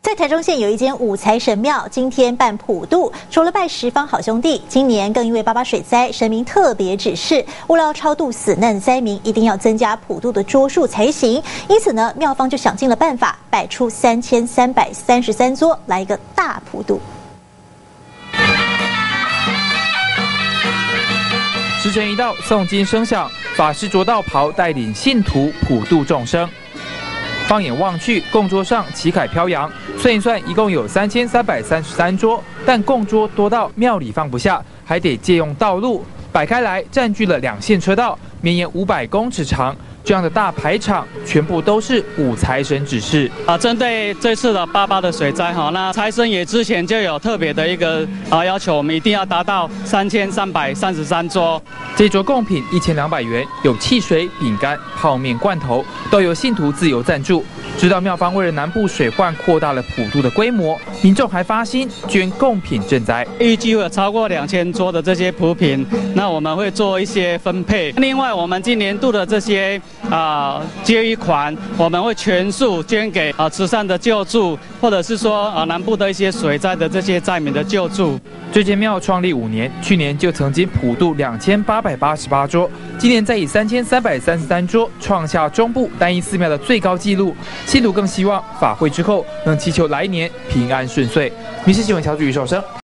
在台中县有一间五财神庙，今天办普渡，除了拜十方好兄弟，今年更因为88水灾，神明特别指示，为了要超度死难灾民，一定要增加普渡的桌数才行。因此呢，庙方就想尽了办法，摆出3333桌，来一个大普渡。 时辰一到，诵经声响，法师着道袍带领信徒普渡众生。放眼望去，供桌上旗凯飘扬，算一算，一共有3333桌，但供桌多到庙里放不下，还得借用道路摆开来，占据了2线车道，绵延500公尺长。这样的大排场，全部都是五财神指示针对这次的88的水灾那财神爷之前就有特别的一个要求，我们一定要达到3333桌。 这桌贡品1200元，有汽水、饼干、泡面、罐头，都由信徒自由赞助。知道庙方为了南部水患扩大了普渡的规模，民众还发心捐贡品赈灾， 预计会有超过2000桌的这些普品，那我们会做一些分配。另外，我们今年度的这些接余款，我们会全数捐给慈善的救助，或者是说南部的一些水灾的这些灾民的救助。 这间庙创立5年，去年就曾经普渡2888桌，今年再以3333桌创下中部单一寺庙的最高纪录。信徒更希望法会之后能祈求来年平安顺遂。民视新闻小组余守生。